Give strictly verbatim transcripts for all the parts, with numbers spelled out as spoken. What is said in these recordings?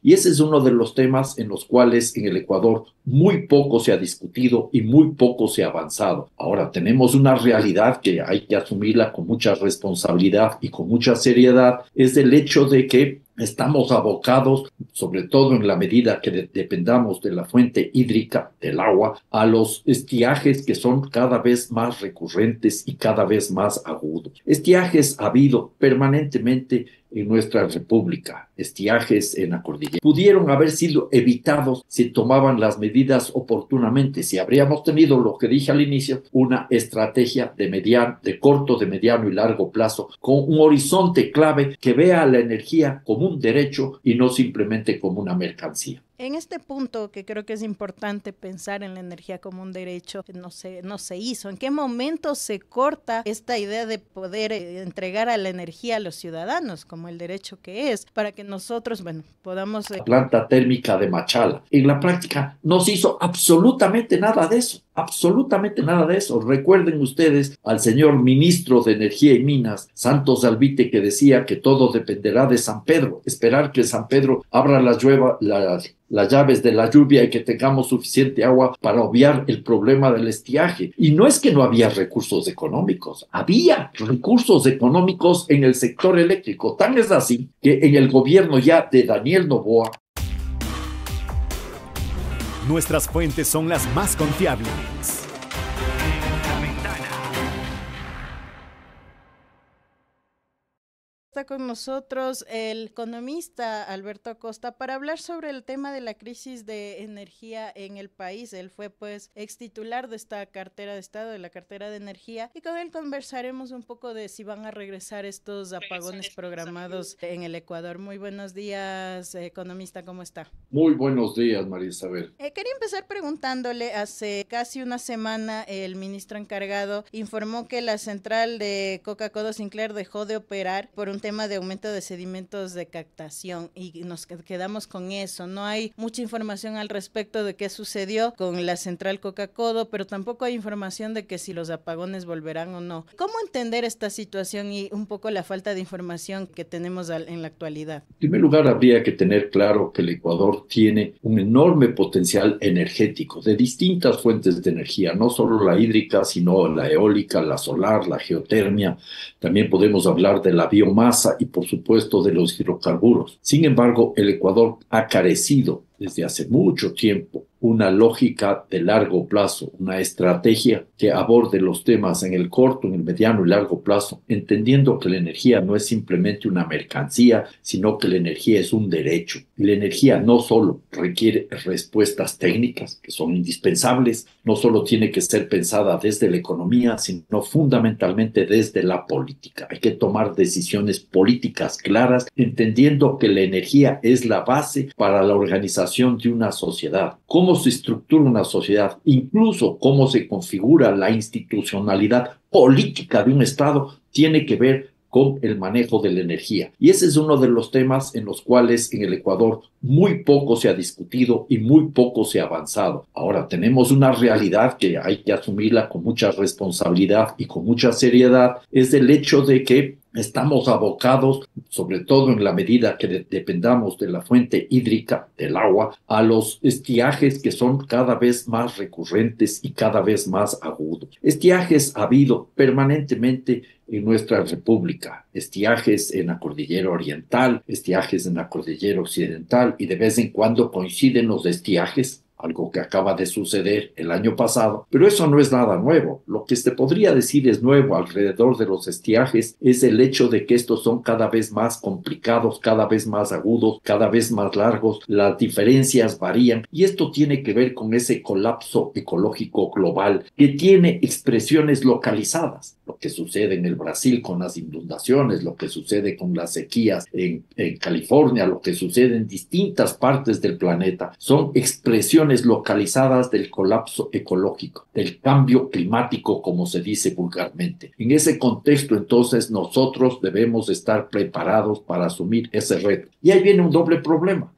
Y ese es uno de los temas en los cuales en el Ecuador muy poco se ha discutido y muy poco se ha avanzado. Ahora tenemos una realidad que hay que asumirla con mucha responsabilidad y con mucha seriedad, es el hecho de que estamos abocados, sobre todo en la medida que de- dependamos de la fuente hídrica, del agua, a los estiajes que son cada vez más recurrentes y cada vez más agudos. Estiajes ha habido permanentemente en nuestra república, estiajes en la cordillera. Pudieron haber sido evitados si tomaban las medidas oportunamente, si habríamos tenido lo que dije al inicio, una estrategia de mediano, de corto, de mediano y largo plazo, con un horizonte clave que vea a la energía como un derecho y no simplemente como una mercancía. En este punto, que creo que es importante pensar en la energía como un derecho, no se, no se hizo. ¿En qué momento se corta esta idea de poder eh, entregar a la energía a los ciudadanos como el derecho que es, para que nosotros, bueno, podamos... Eh... Planta térmica de Machala. En la práctica no se hizo absolutamente nada de eso, absolutamente nada de eso. Recuerden ustedes al señor ministro de Energía y Minas, Santos Alvite, que decía que todo dependerá de San Pedro, esperar que San Pedro abra las, llueva, las, las llaves de la lluvia y que tengamos suficiente agua para obviar el problema del estiaje. Y no es que no había recursos económicos, había recursos económicos en el sector eléctrico. Tan es así que en el gobierno ya de Daniel Noboa, nuestras fuentes son las más confiables. Está con nosotros el economista Alberto Acosta para hablar sobre el tema de la crisis de energía en el país. Él fue pues ex titular de esta cartera de Estado, de la cartera de energía, y con él conversaremos un poco de si van a regresar estos apagones programados en el Ecuador. Muy buenos días, economista, ¿cómo está? Muy buenos días, María Isabel. Eh, quería empezar preguntándole, hace casi una semana el ministro encargado informó que la central de Coca-Cola Sinclair dejó de operar por un tema de aumento de sedimentos de captación y nos quedamos con eso. No hay mucha información al respecto de qué sucedió con la central Coca-Cola, pero tampoco hay información de que si los apagones volverán o no. ¿Cómo entender esta situación y un poco la falta de información que tenemos en la actualidad? En primer lugar, habría que tener claro que el Ecuador tiene un enorme potencial energético de distintas fuentes de energía, no solo la hídrica, sino la eólica, la solar, la geotermia. También podemos hablar de la biomasa y, por supuesto, de los hidrocarburos. Sin embargo, el Ecuador ha carecido desde hace mucho tiempo una lógica de largo plazo, una estrategia que aborde los temas en el corto, en el mediano y largo plazo, entendiendo que la energía no es simplemente una mercancía, sino que la energía es un derecho. Y la energía no solo requiere respuestas técnicas, que son indispensables, no solo tiene que ser pensada desde la economía, sino fundamentalmente desde la política. Hay que tomar decisiones políticas claras, entendiendo que la energía es la base para la organización de una sociedad. ¿Cómo se estructura una sociedad? Incluso cómo se configura la institucionalidad política de un Estado tiene que ver con el manejo de la energía. Y ese es uno de los temas en los cuales en el Ecuador muy poco se ha discutido y muy poco se ha avanzado. Ahora tenemos una realidad que hay que asumirla con mucha responsabilidad y con mucha seriedad, es el hecho de que estamos abocados, sobre todo en la medida que de- dependamos de la fuente hídrica, del agua, a los estiajes que son cada vez más recurrentes y cada vez más agudos. Estiajes ha habido permanentemente en nuestra república, estiajes en la cordillera oriental, estiajes en la cordillera occidental, y de vez en cuando coinciden los estiajes, algo que acaba de suceder el año pasado, pero eso no es nada nuevo. Lo que se podría decir es nuevo alrededor de los estiajes es el hecho de que estos son cada vez más complicados, cada vez más agudos, cada vez más largos, las diferencias varían, y esto tiene que ver con ese colapso ecológico global que tiene expresiones localizadas. Lo que sucede en el Brasil con las inundaciones, lo que sucede con las sequías en, en California, lo que sucede en distintas partes del planeta, son expresiones localizadas del colapso ecológico, del cambio climático, como se dice vulgarmente. En ese contexto, entonces, nosotros debemos estar preparados para asumir ese reto. Y ahí viene un doble problema.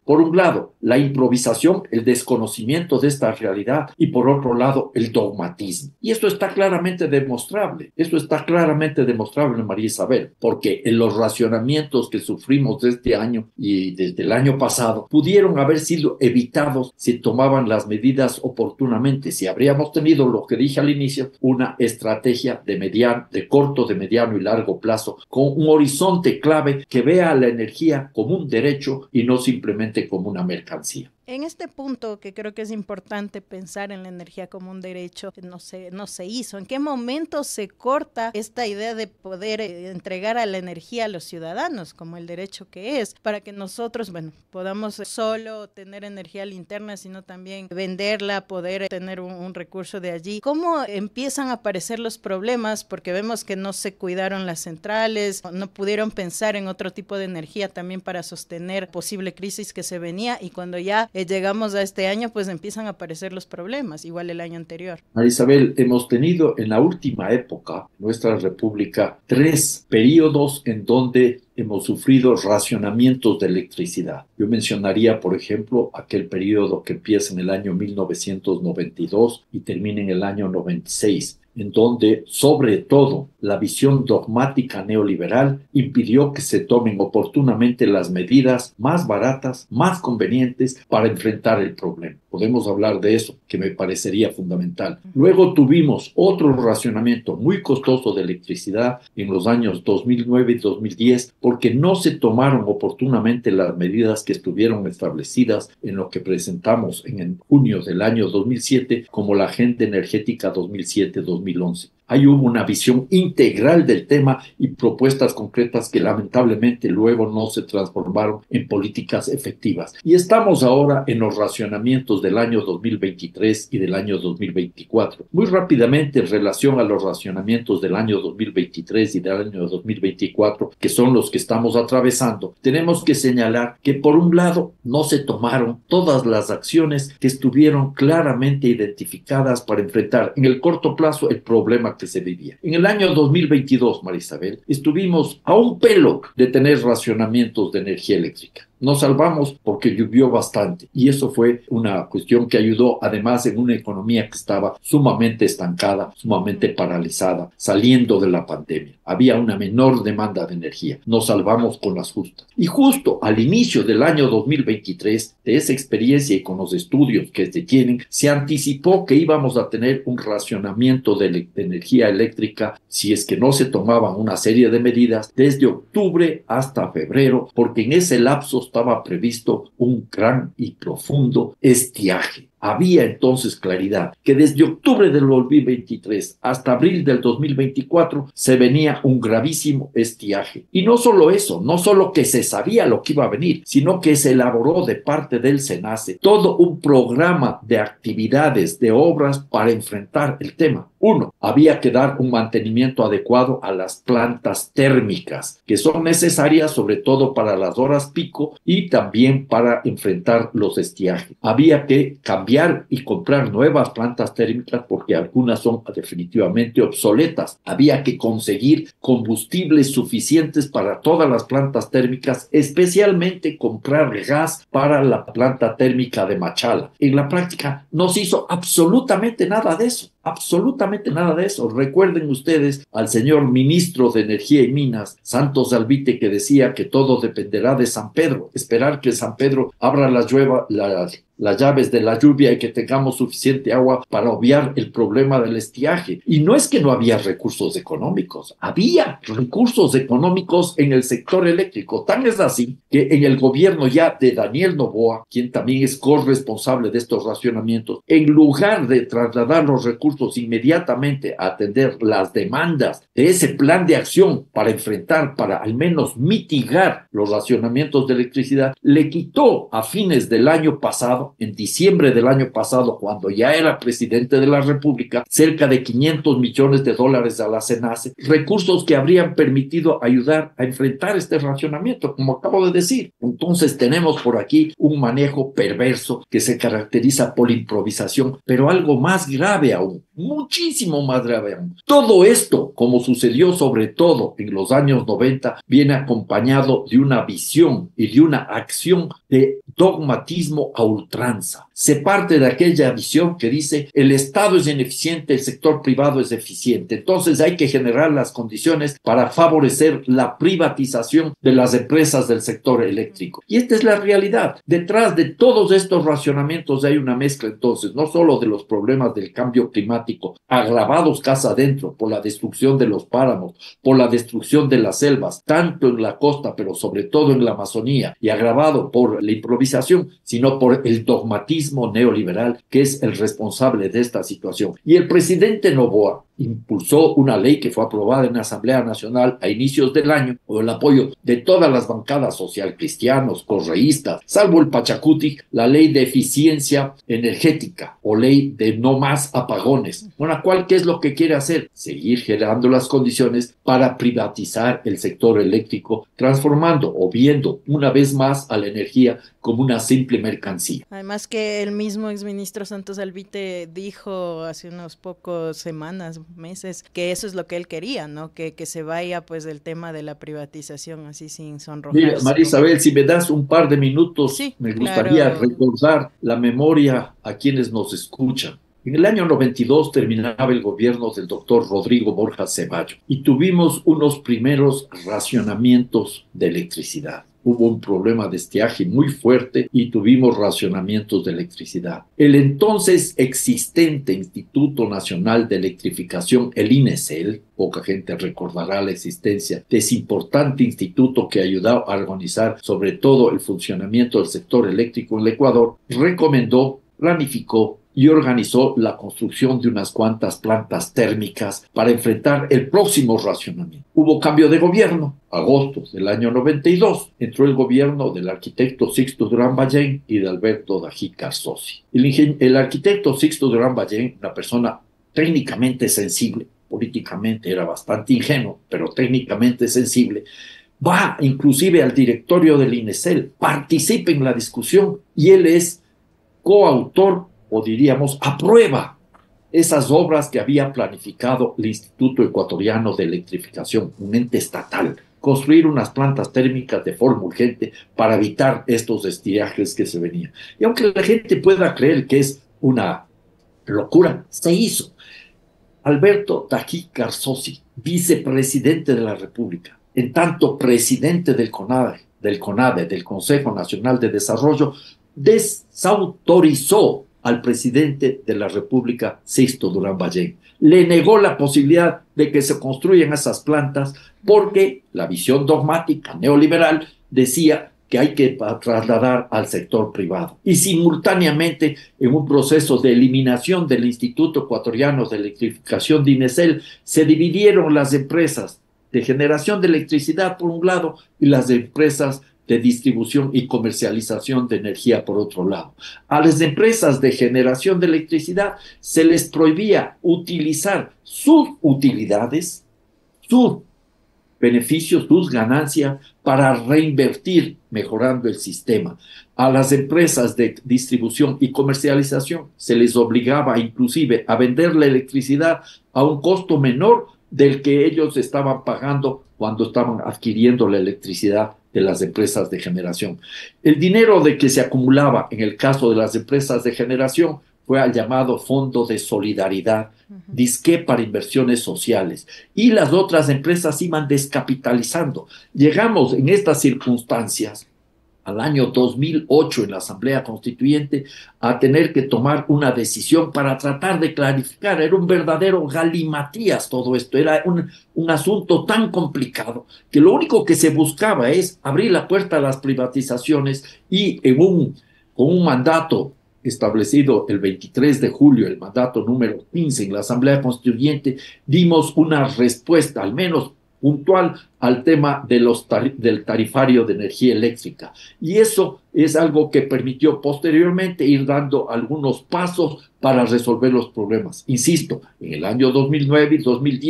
Por un lado, la improvisación, el desconocimiento de esta realidad, y por otro lado, el dogmatismo. Y esto está claramente demostrable, esto está claramente demostrable, María Isabel, porque en los racionamientos que sufrimos de este año y desde el año pasado pudieron haber sido evitados si tomaban las medidas oportunamente, si habríamos tenido lo que dije al inicio, una estrategia de mediano, de corto, de mediano y largo plazo, con un horizonte clave que vea a la energía como un derecho y no simplemente como una mercancía. En este punto, que creo que es importante pensar en la energía como un derecho, no se, no se hizo. ¿En qué momento se corta esta idea de poder eh, entregar a la energía a los ciudadanos como el derecho que es, para que nosotros, bueno, podamos solo tener energía linterna, sino también venderla, poder tener un, un recurso de allí? ¿Cómo empiezan a aparecer los problemas? Porque vemos que no se cuidaron las centrales, no pudieron pensar en otro tipo de energía también para sostener posible crisis que se venía, y cuando ya Eh, llegamos a este año, pues empiezan a aparecer los problemas, igual el año anterior. María Isabel, hemos tenido en la última época, nuestra república, tres periodos en donde hemos sufrido racionamientos de electricidad. Yo mencionaría, por ejemplo, aquel periodo que empieza en el año mil novecientos noventa y dos y termina en el año noventa y seis, en donde, sobre todo, la visión dogmática neoliberal impidió que se tomen oportunamente las medidas más baratas, más convenientes para enfrentar el problema. Podemos hablar de eso, que me parecería fundamental. Luego tuvimos otro racionamiento muy costoso de electricidad en los años dos mil nueve y dos mil diez, porque no se tomaron oportunamente las medidas que estuvieron establecidas en lo que presentamos en junio del año dos mil siete como la Agenda Energética dos mil siete dos mil once. Ahí hubo una visión integral del tema y propuestas concretas que lamentablemente luego no se transformaron en políticas efectivas. Y estamos ahora en los racionamientos del año dos mil veintitrés y del año dos mil veinticuatro. Muy rápidamente, en relación a los racionamientos del año dos mil veintitrés y del año dos mil veinticuatro, que son los que estamos atravesando, tenemos que señalar que por un lado no se tomaron todas las acciones que estuvieron claramente identificadas para enfrentar en el corto plazo el problema que se vivía. En el año dos mil veintidós, María Isabel, estuvimos a un pelo de tener racionamientos de energía eléctrica. Nos salvamos porque llovió bastante y eso fue una cuestión que ayudó, además, en una economía que estaba sumamente estancada, sumamente paralizada, saliendo de la pandemia. Había una menor demanda de energía. Nos salvamos con las justas. Y justo al inicio del año dos mil veintitrés, de esa experiencia y con los estudios que se tienen, se anticipó que íbamos a tener un racionamiento de, de energía eléctrica si es que no se tomaban una serie de medidas desde octubre hasta febrero, porque en ese lapso estaba previsto un gran y profundo estiaje. Había entonces claridad que desde octubre del dos mil veintitrés hasta abril del dos mil veinticuatro se venía un gravísimo estiaje. Y no solo eso, no solo que se sabía lo que iba a venir, sino que se elaboró de parte del SENACE todo un programa de actividades, de obras para enfrentar el tema. Uno, había que dar un mantenimiento adecuado a las plantas térmicas, que son necesarias sobre todo para las horas pico y también para enfrentar los estiajes. Había que cambiar y comprar nuevas plantas térmicas porque algunas son definitivamente obsoletas. Había que conseguir combustibles suficientes para todas las plantas térmicas, especialmente comprar gas para la planta térmica de Machala. En la práctica no se hizo absolutamente nada de eso. Absolutamente nada de eso. Recuerden ustedes al señor ministro de Energía y Minas, Santos Alvite, que decía que todo dependerá de San Pedro. Esperar que San Pedro abra las, llueva, las, las llaves de la lluvia y que tengamos suficiente agua para obviar el problema del estiaje. Y no es que no había recursos económicos. Había recursos económicos en el sector eléctrico. Tan es así que en el gobierno ya de Daniel Noboa, quien también es corresponsable de estos racionamientos, en lugar de trasladar los recursos inmediatamente a atender las demandas de ese plan de acción para enfrentar, para al menos mitigar los racionamientos de electricidad, le quitó a fines del año pasado, en diciembre del año pasado, cuando ya era presidente de la República, cerca de quinientos millones de dólares a la SENACE, recursos que habrían permitido ayudar a enfrentar este racionamiento, como acabo de decir. Entonces tenemos por aquí un manejo perverso que se caracteriza por improvisación, pero algo más grave aún, muchísimo más grave aún. Todo esto, como sucedió sobre todo en los años noventa, viene acompañado de una visión y de una acción de dogmatismo a ultranza. Se parte de aquella visión que dice el Estado es ineficiente, el sector privado es eficiente. Entonces hay que generar las condiciones para favorecer la privatización de las empresas del sector eléctrico. Y esta es la realidad. Detrás de todos estos racionamientos hay una mezcla entonces, no solo de los problemas del cambio climático, agravados casa adentro por la destrucción de los páramos, por la destrucción de las selvas, tanto en la costa, pero sobre todo en la Amazonía, y agravado por la improvisación, sino por el dogmatismo neoliberal que es el responsable de esta situación. Y el presidente Noboa impulsó una ley que fue aprobada en la Asamblea Nacional a inicios del año con el apoyo de todas las bancadas social cristianos, correístas, salvo el Pachacuti, la ley de eficiencia energética o ley de no más apagones, con la cual, ¿qué es lo que quiere hacer? Seguir generando las condiciones para privatizar el sector eléctrico, transformando o viendo una vez más a la energía como una simple mercancía. Además que el mismo exministro Santos Alvite dijo hace unos pocos semanas, meses, que eso es lo que él quería, ¿no? Que, que se vaya pues el tema de la privatización así sin sonrojarse. Mira, María Isabel, si me das un par de minutos, sí, me gustaría claro. recordar la memoria a quienes nos escuchan. En el año noventa y dos terminaba el gobierno del doctor Rodrigo Borja Ceballos y tuvimos unos primeros racionamientos de electricidad. Hubo un problema de estiaje muy fuerte y tuvimos racionamientos de electricidad. El entonces existente Instituto Nacional de Electrificación, el INESEL, poca gente recordará la existencia de ese importante instituto que ayudó a organizar sobre todo el funcionamiento del sector eléctrico en el Ecuador, recomendó, planificó y organizó la construcción de unas cuantas plantas térmicas para enfrentar el próximo racionamiento. Hubo cambio de gobierno, agosto del año noventa y dos, entró el gobierno del arquitecto Sixto Durán Ballén y de Alberto Dají Carsosi. El, ingen- el arquitecto Sixto Durán Ballén, una persona técnicamente sensible, políticamente era bastante ingenuo, pero técnicamente sensible, va inclusive al directorio del INESEL, participa en la discusión y él es coautor o diríamos, aprueba esas obras que había planificado el Instituto Ecuatoriano de Electrificación, un ente estatal, construir unas plantas térmicas de forma urgente para evitar estos estiajes que se venían. Y aunque la gente pueda creer que es una locura, se hizo. Alberto Dají Carsosi, vicepresidente de la República, en tanto presidente del CONADE, del CONADE, del Consejo Nacional de Desarrollo, desautorizó al presidente de la República, Sixto Durán Ballén. Le negó la posibilidad de que se construyan esas plantas porque la visión dogmática neoliberal decía que hay que trasladar al sector privado. Y simultáneamente, en un proceso de eliminación del Instituto Ecuatoriano de Electrificación de INESEL, se dividieron las empresas de generación de electricidad por un lado y las empresas de distribución y comercialización de energía por otro lado. A las empresas de generación de electricidad se les prohibía utilizar sus utilidades, sus beneficios, sus ganancias para reinvertir mejorando el sistema. A las empresas de distribución y comercialización se les obligaba inclusive a vender la electricidad a un costo menor del que ellos estaban pagando cuando estaban adquiriendo la electricidad de las empresas de generación. El dinero de que se acumulaba en el caso de las empresas de generación fue al llamado Fondo de Solidaridad, uh-huh. disque para inversiones sociales, y las otras empresas iban descapitalizando. Llegamos en estas circunstancias al año dos mil ocho en la Asamblea Constituyente a tener que tomar una decisión para tratar de clarificar. Era un verdadero galimatías todo esto, era un, un asunto tan complicado que lo único que se buscaba es abrir la puerta a las privatizaciones y en un, con un mandato establecido el veintitrés de julio, el mandato número quince en la Asamblea Constituyente, dimos una respuesta, al menos puntual, al tema de los tar- del tarifario de energía eléctrica. Y eso es algo que permitió posteriormente ir dando algunos pasos para resolver los problemas. Insisto, en el año dos mil nueve y dos mil diez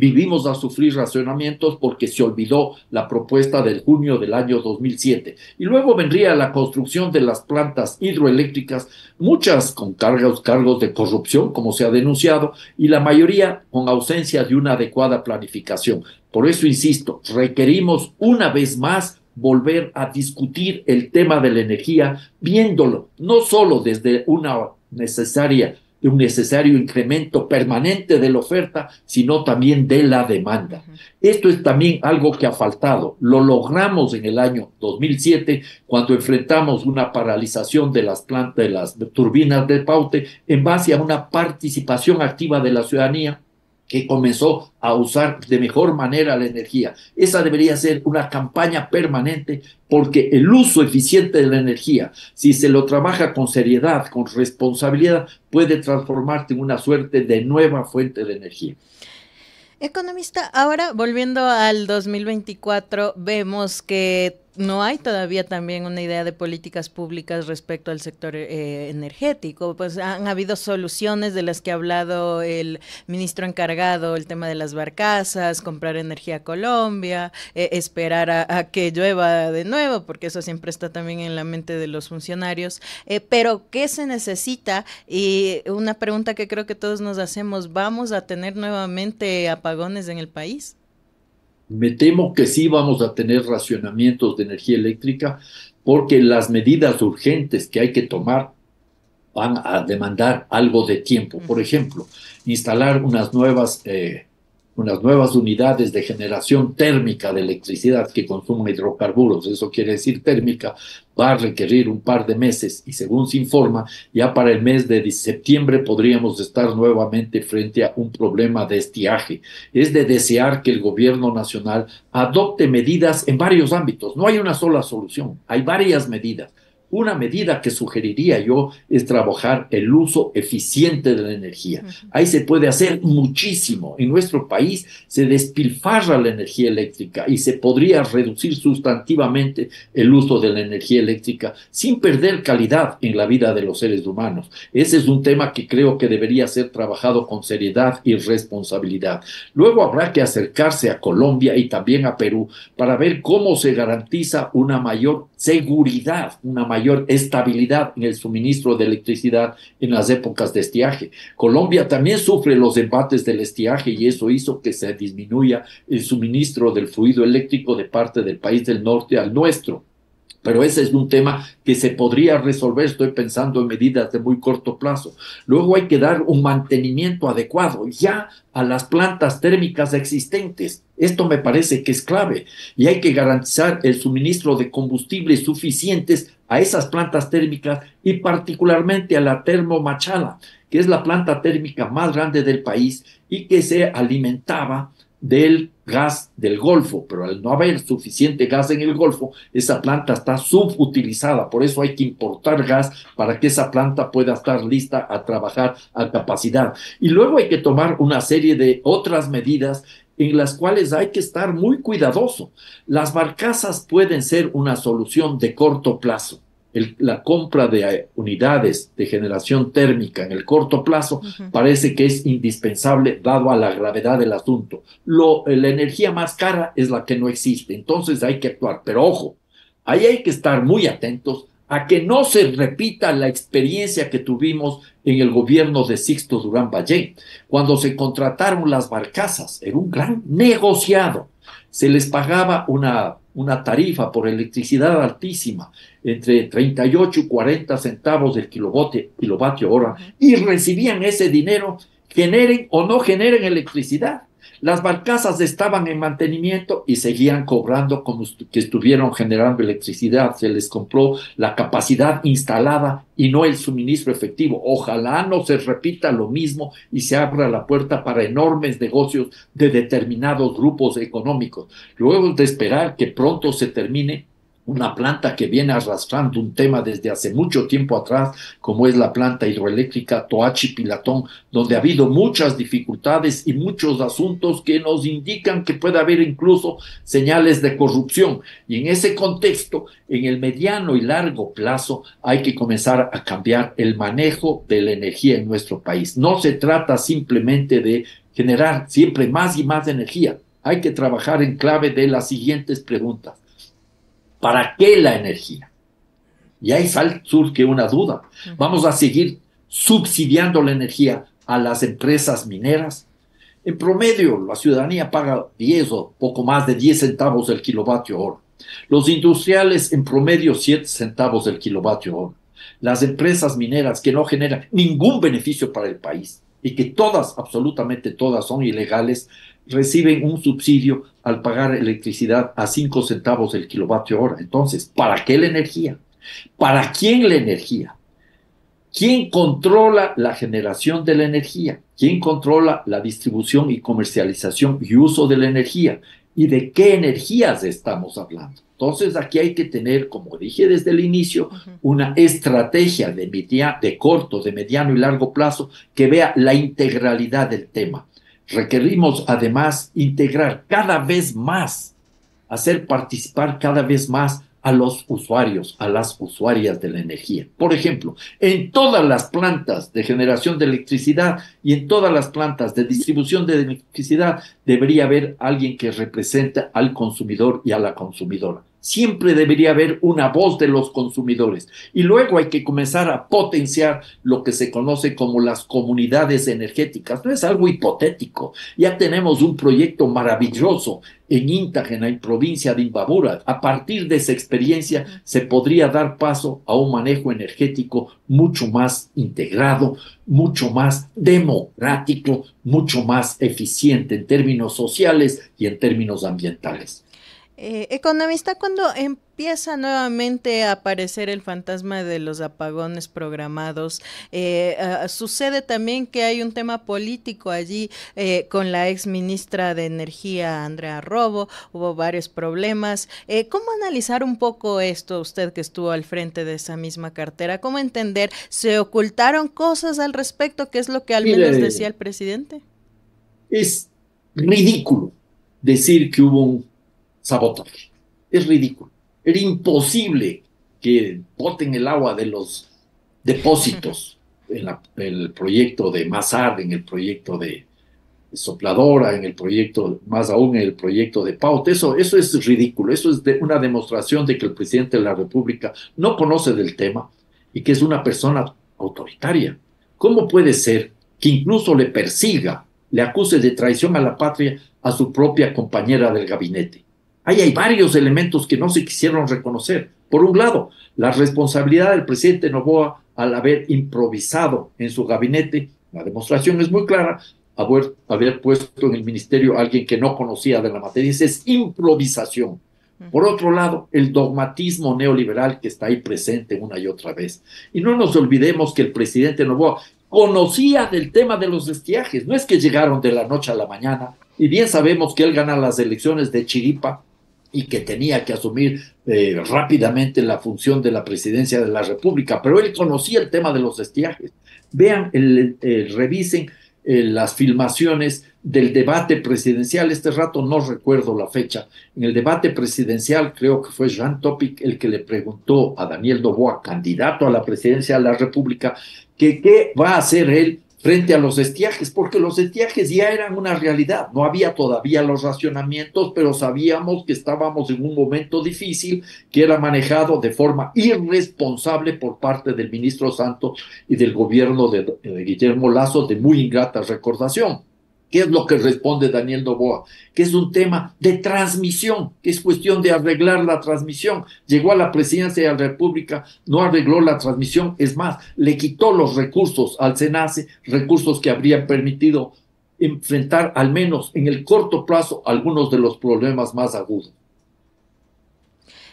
vivimos a sufrir racionamientos porque se olvidó la propuesta del junio del año dos mil siete. Y luego vendría la construcción de las plantas hidroeléctricas, muchas con cargos, cargos de corrupción, como se ha denunciado, y la mayoría con ausencia de una adecuada planificación. Por eso, insisto, requerimos una vez más volver a discutir el tema de la energía, viéndolo no solo desde una necesaria, de un necesario incremento permanente de la oferta, sino también de la demanda. Uh-huh. Esto es también algo que ha faltado. Lo logramos en el año dos mil siete, cuando enfrentamos una paralización de las plantas, de las turbinas de Paute, en base a una participación activa de la ciudadanía, que comenzó a usar de mejor manera la energía. Esa debería ser una campaña permanente, porque el uso eficiente de la energía, si se lo trabaja con seriedad, con responsabilidad, puede transformarse en una suerte de nueva fuente de energía. Economista, ahora volviendo al dos mil veinticuatro, vemos que no hay todavía también una idea de políticas públicas respecto al sector eh, energético. Pues han habido soluciones de las que ha hablado el ministro encargado, el tema de las barcazas, comprar energía a Colombia, eh, esperar a, a que llueva de nuevo, porque eso siempre está también en la mente de los funcionarios. Eh, pero, ¿qué se necesita? Y una pregunta que creo que todos nos hacemos, ¿vamos a tener nuevamente apagones en el país? Me temo que sí vamos a tener racionamientos de energía eléctrica, porque las medidas urgentes que hay que tomar van a demandar algo de tiempo. Por ejemplo, instalar unas nuevas, eh, unas nuevas unidades de generación térmica de electricidad que consuman hidrocarburos, eso quiere decir térmica, va a requerir un par de meses, y según se informa, ya para el mes de septiembre podríamos estar nuevamente frente a un problema de estiaje. Es de desear que el gobierno nacional adopte medidas en varios ámbitos. No hay una sola solución, hay varias medidas. Una medida que sugeriría yo es trabajar el uso eficiente de la energía. Ahí se puede hacer muchísimo. En nuestro país se despilfarra la energía eléctrica y se podría reducir sustantivamente el uso de la energía eléctrica sin perder calidad en la vida de los seres humanos. Ese es un tema que creo que debería ser trabajado con seriedad y responsabilidad. Luego habrá que acercarse a Colombia y también a Perú para ver cómo se garantiza una mayor seguridad, una mayor mayor estabilidad en el suministro de electricidad en las épocas de estiaje. Colombia también sufre los embates del estiaje, y eso hizo que se disminuya el suministro del fluido eléctrico de parte del país del norte al nuestro. Pero ese es un tema que se podría resolver, estoy pensando en medidas de muy corto plazo. Luego hay que dar un mantenimiento adecuado ya a las plantas térmicas existentes. Esto me parece que es clave, y hay que garantizar el suministro de combustibles suficientes a esas plantas térmicas, y particularmente a la Termomachala, que es la planta térmica más grande del país y que se alimentaba del gas del Golfo, pero al no haber suficiente gas en el Golfo, esa planta está subutilizada. Por eso hay que importar gas para que esa planta pueda estar lista a trabajar a capacidad. Y luego hay que tomar una serie de otras medidas en las cuales hay que estar muy cuidadoso. Las barcazas pueden ser una solución de corto plazo. El, la compra de unidades de generación térmica en el corto plazo uh-huh. parece que es indispensable dado a la gravedad del asunto. Lo, la energía más cara es la que no existe, entonces hay que actuar. Pero ojo, ahí hay que estar muy atentos a que no se repita la experiencia que tuvimos en el gobierno de Sixto Durán Ballén, cuando se contrataron las barcazas. Era un gran negociado. Se les pagaba una, una tarifa por electricidad altísima, entre treinta y ocho y cuarenta centavos del kilovatio, kilovatio hora, y recibían ese dinero, generen o no generen electricidad. Las barcazas estaban en mantenimiento y seguían cobrando como que estuvieron generando electricidad. Se les compró la capacidad instalada y no el suministro efectivo. Ojalá no se repita lo mismo y se abra la puerta para enormes negocios de determinados grupos económicos. Luego de esperar que pronto se termine una planta que viene arrastrando un tema desde hace mucho tiempo atrás, como es la planta hidroeléctrica Toachi-Pilatón, donde ha habido muchas dificultades y muchos asuntos que nos indican que puede haber incluso señales de corrupción. Y en ese contexto, en el mediano y largo plazo, hay que comenzar a cambiar el manejo de la energía en nuestro país. No se trata simplemente de generar siempre más y más energía. Hay que trabajar en clave de las siguientes preguntas. ¿Para qué la energía? Y ahí surge una duda. ¿Vamos a seguir subsidiando la energía a las empresas mineras? En promedio, la ciudadanía paga diez o poco más de diez centavos el kilovatio hora. Los industriales, en promedio, siete centavos el kilovatio hora. Las empresas mineras que no generan ningún beneficio para el país y que todas, absolutamente todas, son ilegales, reciben un subsidio al pagar electricidad a cinco centavos el kilovatio hora. Entonces, ¿para qué la energía? ¿Para quién la energía? ¿Quién controla la generación de la energía? ¿Quién controla la distribución y comercialización y uso de la energía? ¿Y de qué energías estamos hablando? Entonces, aquí hay que tener, como dije desde el inicio, una estrategia de, media, de corto, de mediano y largo plazo que vea la integralidad del tema. Requerimos, además, integrar cada vez más, hacer participar cada vez más a los usuarios, a las usuarias de la energía. Por ejemplo, en todas las plantas de generación de electricidad y en todas las plantas de distribución de electricidad debería haber alguien que represente al consumidor y a la consumidora. Siempre debería haber una voz de los consumidores. Y luego hay que comenzar a potenciar lo que se conoce como las comunidades energéticas. No es algo hipotético. Ya tenemos un proyecto maravilloso en Intagena, en provincia de Imbabura. A partir de esa experiencia se podría dar paso a un manejo energético mucho más integrado, mucho más democrático, mucho más eficiente en términos sociales y en términos ambientales. Eh, economista, cuando empieza nuevamente a aparecer el fantasma de los apagones programados, eh, uh, sucede también que hay un tema político allí eh, con la ex ministra de Energía, Andrea Robo, hubo varios problemas. Eh, ¿Cómo analizar un poco esto, usted que estuvo al frente de esa misma cartera? ¿Cómo entender? ¿Se ocultaron cosas al respecto? ¿Qué es lo que al Mire, menos decía el presidente? Es ridículo decir que hubo un sabotaje. Es ridículo. Era imposible que boten el agua de los depósitos en, la, en el proyecto de Masar, en el proyecto de Sopladora, en el proyecto, más aún en el proyecto de Paut. Eso, eso es ridículo. Eso es de una demostración de que el presidente de la República no conoce del tema y que es una persona autoritaria. ¿Cómo puede ser que incluso le persiga, le acuse de traición a la patria a su propia compañera del gabinete? Ahí hay varios elementos que no se quisieron reconocer. Por un lado, la responsabilidad del presidente Noboa al haber improvisado en su gabinete, la demostración es muy clara, haber, haber puesto en el ministerio a alguien que no conocía de la materia, esa es improvisación. Por otro lado, el dogmatismo neoliberal que está ahí presente una y otra vez. Y no nos olvidemos que el presidente Noboa conocía del tema de los estiajes, no es que llegaron de la noche a la mañana, y bien sabemos que él gana las elecciones de Chiripa, y que tenía que asumir eh, rápidamente la función de la presidencia de la República, pero él conocía el tema de los estiajes. Vean, el, el, revisen eh, las filmaciones del debate presidencial. Este rato no recuerdo la fecha. En el debate presidencial, creo que fue Jean Topic el que le preguntó a Daniel Noboa, candidato a la presidencia de la República, que qué va a hacer él frente a los estiajes, porque los estiajes ya eran una realidad. No había todavía los racionamientos, pero sabíamos que estábamos en un momento difícil que era manejado de forma irresponsable por parte del ministro Santos y del gobierno de, de Guillermo Lasso, de muy ingrata recordación. ¿Qué es lo que responde Daniel Noboa? Que es un tema de transmisión, que es cuestión de arreglar la transmisión. Llegó a la presidencia de la República, no arregló la transmisión, es más, le quitó los recursos al SENACE, recursos que habrían permitido enfrentar al menos en el corto plazo algunos de los problemas más agudos.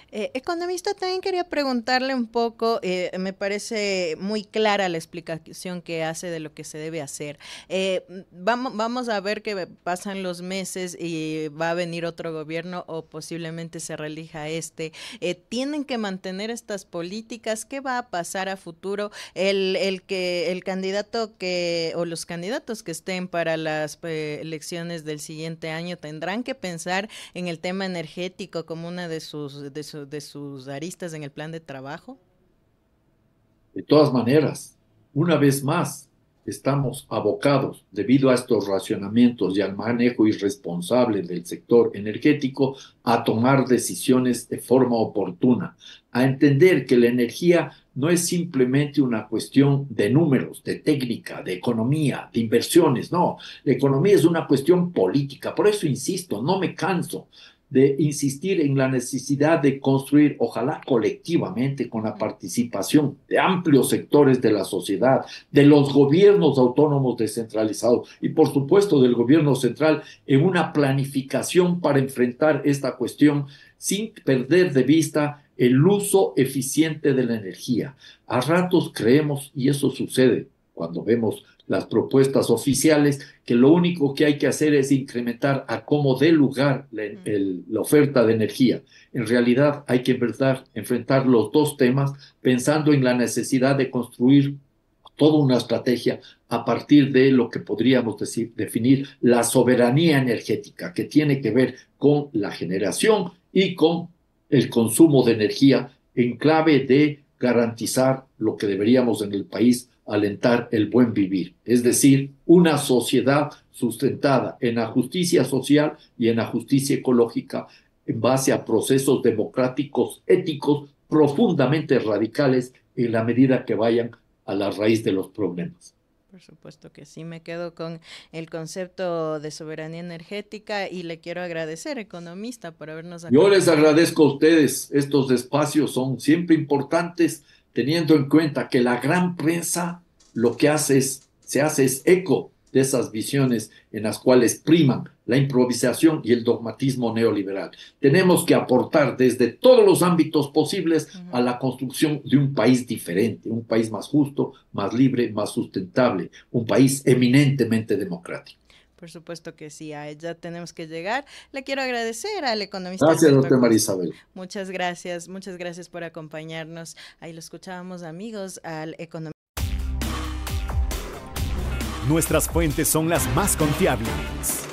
Eh, economista, también quería preguntarle un poco, eh, me parece muy clara la explicación que hace de lo que se debe hacer. Eh, vamos, vamos a ver que pasan los meses y va a venir otro gobierno o posiblemente se reelija este. Eh, tienen que mantener estas políticas. ¿Qué va a pasar a futuro? El, el que el candidato que o los candidatos que estén para las eh, elecciones del siguiente año tendrán que pensar en el tema energético como una de sus de sus de sus aristas en el plan de trabajo? De todas maneras, una vez más, estamos abocados, debido a estos racionamientos y al manejo irresponsable del sector energético, a tomar decisiones de forma oportuna, a entender que la energía no es simplemente una cuestión de números, de técnica, de economía, de inversiones, no, la economía es una cuestión política. Por eso insisto, no me canso de insistir en la necesidad de construir, ojalá colectivamente, con la participación de amplios sectores de la sociedad, de los gobiernos autónomos descentralizados y, por supuesto, del gobierno central, en una planificación para enfrentar esta cuestión sin perder de vista el uso eficiente de la energía. A ratos creemos, y eso sucede cuando vemos las propuestas oficiales, que lo único que hay que hacer es incrementar a como dé lugar la, el, la oferta de energía. En realidad hay que enfrentar, enfrentar los dos temas pensando en la necesidad de construir toda una estrategia a partir de lo que podríamos decir, definir la soberanía energética, que tiene que ver con la generación y con el consumo de energía en clave de garantizar lo que deberíamos en el país alentar, el buen vivir, es decir, una sociedad sustentada en la justicia social y en la justicia ecológica en base a procesos democráticos éticos profundamente radicales en la medida que vayan a la raíz de los problemas. Por supuesto que sí, me quedo con el concepto de soberanía energética y le quiero agradecer, economista, por habernos acompañado. Yo les agradezco a ustedes, estos espacios son siempre importantes, teniendo en cuenta que la gran prensa lo que hace es, se hace es eco de esas visiones en las cuales priman la improvisación y el dogmatismo neoliberal. Tenemos que aportar desde todos los ámbitos posibles uh-huh. a la construcción de un país diferente, un país más justo, más libre, más sustentable, un país eminentemente democrático. Por supuesto que sí, a ella tenemos que llegar. Le quiero agradecer al economista. Gracias, doctora María Isabel. Muchas gracias, muchas gracias por acompañarnos. Ahí lo escuchábamos, amigos, al economista. Nuestras fuentes son las más confiables.